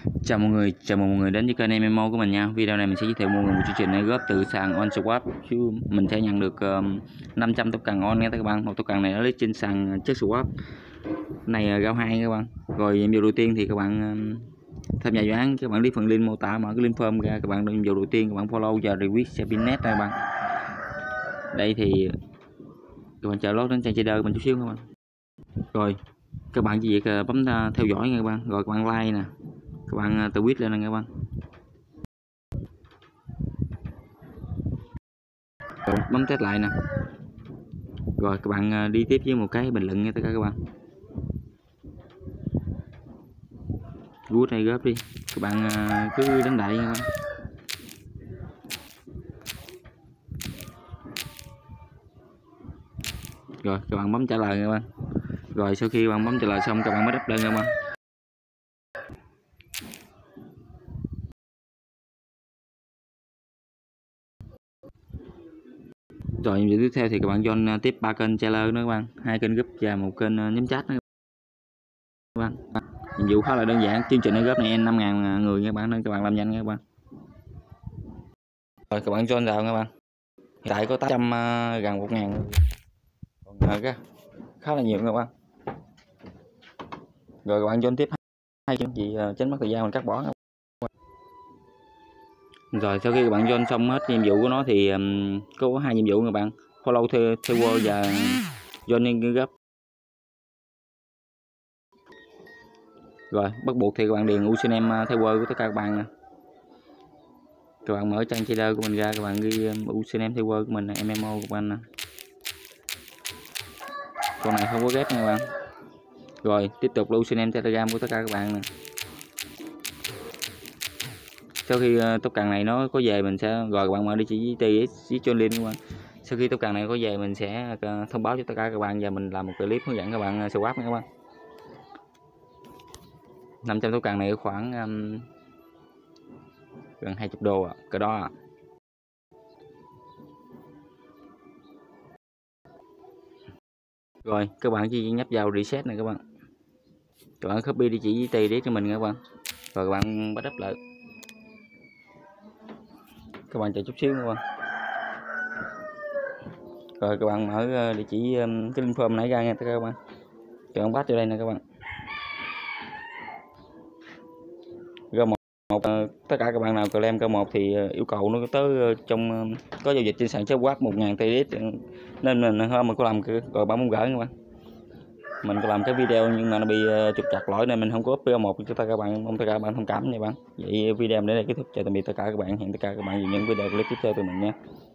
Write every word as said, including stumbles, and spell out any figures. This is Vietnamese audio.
Chào mọi người, chào mừng mọi người đến với kênh em em o của mình nha. Video này mình sẽ giới thiệu mọi người một chương trình này góp từ sàn OnSwap, chứ mình sẽ nhận được um, năm trăm token on nha các bạn. Một token này nó lấy trên sàn chất swap. Này rao hai các bạn. Rồi nhiệm vụ đầu tiên thì các bạn um, tham gia dự án, các bạn đi phần link mô tả, mở cái link form ra, các bạn nhiệm vụ đầu tiên các bạn follow và retweet Sapinet các bạn. Đây thì các bạn chờ lót đến trang trader mình chút xíu các bạn. Rồi các bạn chỉ việc bấm theo dõi nha các bạn, rồi các bạn like nè, các bạn tự quyết lên nè các bạn, rồi bấm test lại nè, rồi các bạn đi tiếp với một cái bình luận nha tất cả các bạn. Good hay góp đi, các bạn cứ đánh đại nha các bạn. Rồi các bạn bấm trả lời các bạn. Rồi sau khi bạn bấm trả lời xong các bạn mới đắp lên các bạn. Rồi nhiệm vụ tiếp theo thì các bạn join tiếp ba kênh trailer nữa các bạn, hai kênh group và một kênh nhóm chat nữa các bạn. Nhiệm vụ khá là đơn giản, chương trình ở group này năm ngàn người các bạn, nên các bạn làm nhanh các bạn. Rồi các bạn join vào các bạn. Hiện tại có tám trăm gần một ngàn, còn khá là nhiều các bạn. Rồi các bạn join tiếp hai kênh gì tránh mất thời gian mình cắt bỏ. Rồi sau khi các bạn join xong hết nhiệm vụ của nó thì um, có hai nhiệm vụ các bạn, follow theo theo World và joining group. Rồi bắt buộc thì các bạn điền username theo World của tất cả các bạn nè. Các bạn mở trang trader của mình ra, các bạn ghi um, username theo World của mình, em em o của bạn nè. Con này không có ghép nha các bạn. Rồi tiếp tục là username Telegram của tất cả các bạn nè. Sau khi uh, token này nó có về mình sẽ, rồi các bạn mở địa chỉ với join link các bạn. Sau khi token này có về mình sẽ uh, thông báo cho tất cả các bạn và mình làm một clip hướng dẫn các bạn uh, swap nha các bạn. năm trăm token này khoảng um, gần hai mươi đô à, cái đó à. Rồi các bạn chỉ nhấp vào reset này các bạn, các bạn copy địa chỉ với tì cho mình các bạn, rồi các bạn bắt up lại. Các bạn chờ chút xíu các bạn. Rồi các bạn mở địa chỉ cái link form nãy ra nha các bạn, các bạn bắt vô đây nè các bạn. Rồi một, một tất cả các bạn nào claim câu một thì yêu cầu nó tới trong có giao dịch trên sàn chớp quát một ngàn tê đê nên mình hôm mình có làm rồi bạn muốn gửi các bạn. Mình có làm cái video nhưng mà nó bị trục trặc lỗi nên mình không có up pê một cho tất cả các bạn, mong tất cả các bạn thông cảm nha bạn. Vậy video đến đây kết thúc, chào tạm biệt tất cả các bạn, hẹn tất cả các bạn vào những video clip tiếp theo từ mình nha.